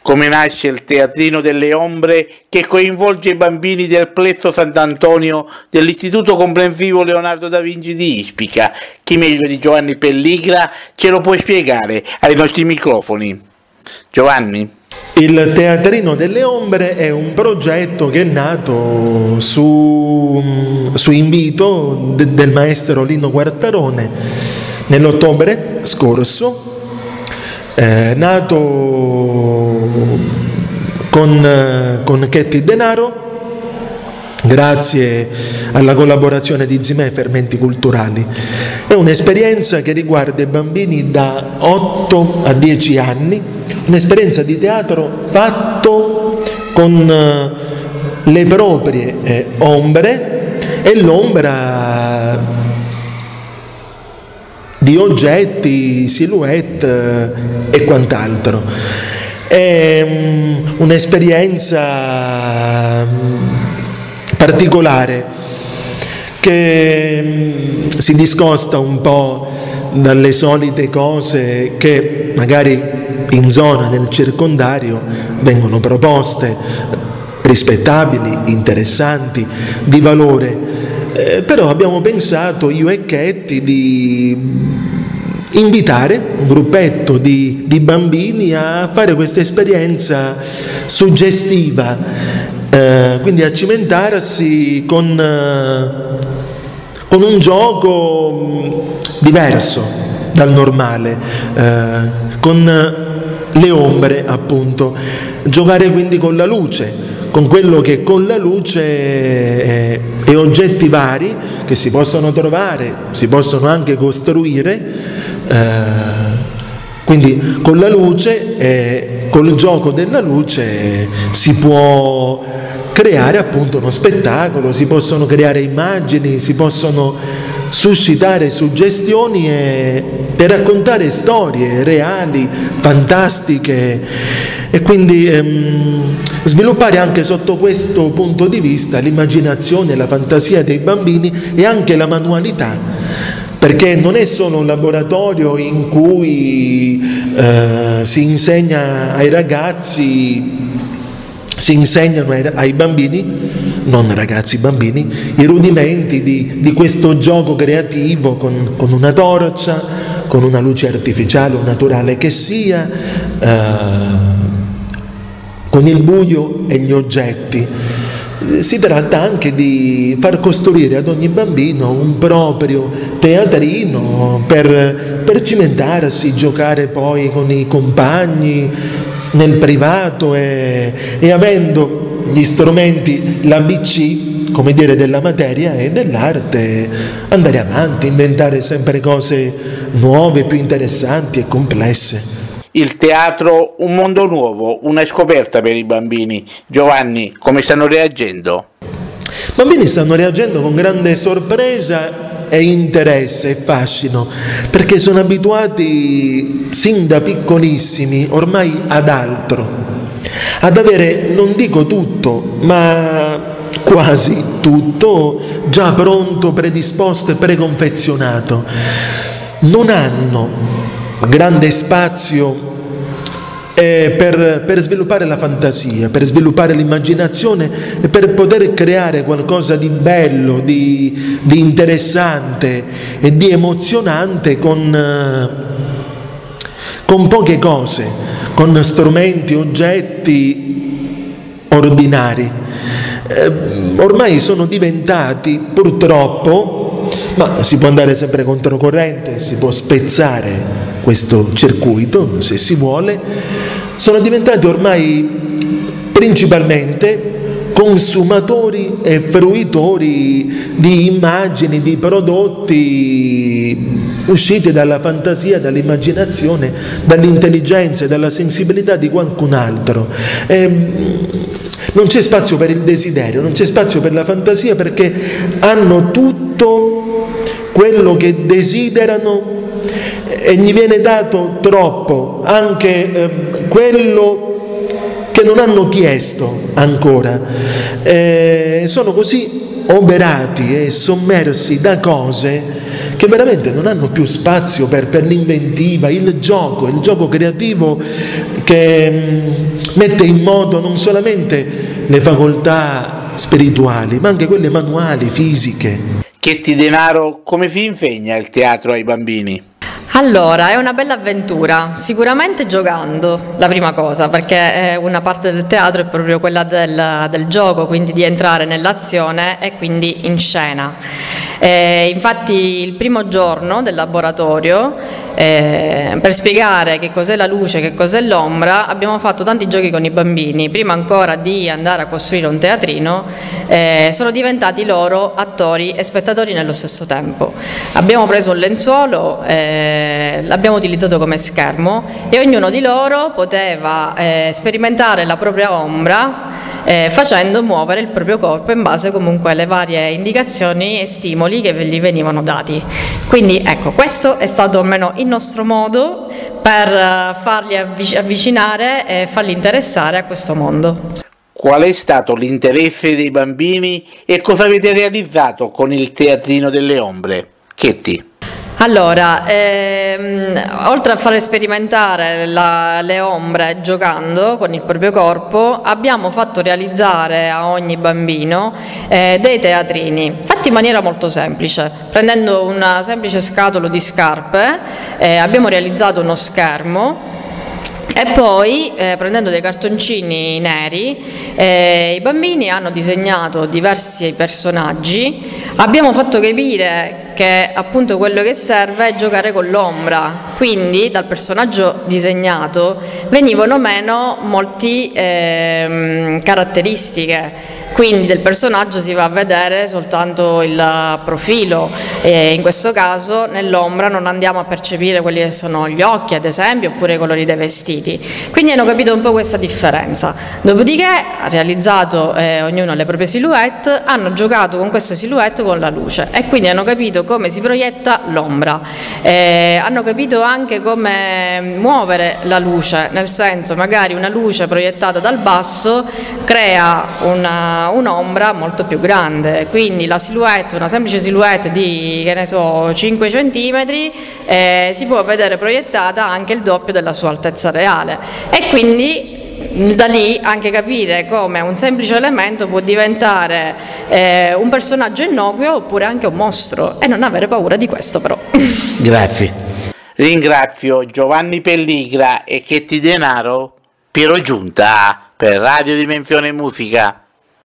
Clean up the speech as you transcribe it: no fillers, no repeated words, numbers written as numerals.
Come nasce il Teatrino delle Ombre che coinvolge i bambini del Plesso Sant'Antonio dell'Istituto Comprensivo Leonardo da Vinci di Ispica? Chi meglio di Giovanni Pelligra ce lo può spiegare ai nostri microfoni? Giovanni? Il Teatrino delle Ombre è un progetto che è nato su invito del maestro Lino Quartarone nell'ottobre scorso. Nato con Chetti Denaro, grazie alla collaborazione di Zimè Fermenti Culturali. È un'esperienza che riguarda i bambini da 8 a 10 anni, un'esperienza di teatro fatto con le proprie ombre e l'ombra di oggetti, silhouette e quant'altro. È un'esperienza particolare che si discosta un po' dalle solite cose che magari in zona, nel circondario, vengono proposte, rispettabili, interessanti, di valore. Però abbiamo pensato, io e Chetti, di invitare un gruppetto di bambini a fare questa esperienza suggestiva, quindi a cimentarsi con un gioco diverso dal normale, con le ombre, appunto, giocare quindi con la luce, con quello che con la luce e oggetti vari che si possono trovare, si possono anche costruire, quindi con la luce e col gioco della luce si può creare appunto uno spettacolo, si possono creare immagini, si possono suscitare suggestioni per raccontare storie reali, fantastiche, e quindi sviluppare anche sotto questo punto di vista l'immaginazione, la fantasia dei bambini e anche la manualità, perché non è solo un laboratorio in cui si insegna ai ragazzi, si insegnano ai bambini, non ragazzi, bambini, i rudimenti di questo gioco creativo con una torcia, con una luce artificiale o naturale che sia, con il buio e gli oggetti. Si tratta anche di far costruire ad ogni bambino un proprio teatrino per cimentarsi, giocare poi con i compagni nel privato e avendo gli strumenti, l'ABC, come dire, della materia e dell'arte, andare avanti, inventare sempre cose nuove, più interessanti e complesse. Il teatro, un mondo nuovo, una scoperta per i bambini. Giovanni, come stanno reagendo? I bambini stanno reagendo con grande sorpresa e interesse e fascino, perché sono abituati sin da piccolissimi ormai ad altro, ad avere, non dico tutto, ma quasi tutto già pronto, predisposto e preconfezionato. Non hanno grande spazio per sviluppare la fantasia, per sviluppare l'immaginazione e per poter creare qualcosa di bello, di interessante e di emozionante con poche cose, con strumenti, oggetti ordinari. Ormai sono diventati, purtroppo, ma si può andare sempre controcorrente, si può spezzare questo circuito se si vuole, sono diventati ormai principalmente consumatori e fruitori di immagini, di prodotti usciti dalla fantasia, dall'immaginazione, dall'intelligenza e dalla sensibilità di qualcun altro. Non c'è spazio per il desiderio, non c'è spazio per la fantasia, perché hanno tutto quello che desiderano e gli viene dato troppo, anche quello che non hanno chiesto ancora. Sono così oberati e sommersi da cose che veramente non hanno più spazio per l'inventiva, il gioco creativo che mette in moto non solamente le facoltà spirituali, ma anche quelle manuali, fisiche. Chetti Denaro, come si insegna il teatro ai bambini? Allora, è una bella avventura, sicuramente giocando, la prima cosa, perché una parte del teatro è proprio quella del gioco, quindi di entrare nell'azione e quindi in scena. Infatti il primo giorno del laboratorio, per spiegare che cos'è la luce, che cos'è l'ombra, abbiamo fatto tanti giochi con i bambini. Prima ancora di andare a costruire un teatrino, sono diventati loro attori e spettatori nello stesso tempo. Abbiamo preso un lenzuolo, l'abbiamo utilizzato come schermo e ognuno di loro poteva sperimentare la propria ombra facendo muovere il proprio corpo in base comunque alle varie indicazioni e stimoli che gli venivano dati. Quindi ecco, questo è stato almeno il nostro modo per farli avvicinare e farli interessare a questo mondo. Qual è stato l'interesse dei bambini e cosa avete realizzato con il Teatrino delle Ombre? Chetti. Allora, oltre a fare sperimentare le ombre giocando con il proprio corpo, abbiamo fatto realizzare a ogni bambino dei teatrini, fatti in maniera molto semplice. Prendendo una semplice scatola di scarpe, abbiamo realizzato uno schermo. E poi, prendendo dei cartoncini neri, i bambini hanno disegnato diversi personaggi, abbiamo fatto capire che appunto quello che serve è giocare con l'ombra, quindi dal personaggio disegnato venivano meno molte caratteristiche, quindi del personaggio si va a vedere soltanto il profilo, in questo caso nell'ombra non andiamo a percepire quelli che sono gli occhi ad esempio, oppure i colori dei vestiti, quindi hanno capito un po' questa differenza. Dopodiché ha realizzato ognuno le proprie silhouette, hanno giocato con queste silhouette con la luce e quindi hanno capito come si proietta l'ombra, hanno capito anche come muovere la luce, nel senso magari una luce proiettata dal basso crea un'ombra molto più grande, quindi la silhouette, una semplice silhouette di che ne so 5 centimetri si può vedere proiettata anche il doppio della sua altezza reale e quindi da lì anche capire come un semplice elemento può diventare un personaggio innocuo oppure anche un mostro e non avere paura di questo però. Grazie. Ringrazio Giovanni Pelligra e Chetti Denaro, Piero Giunta per Radio Dimensione Musica.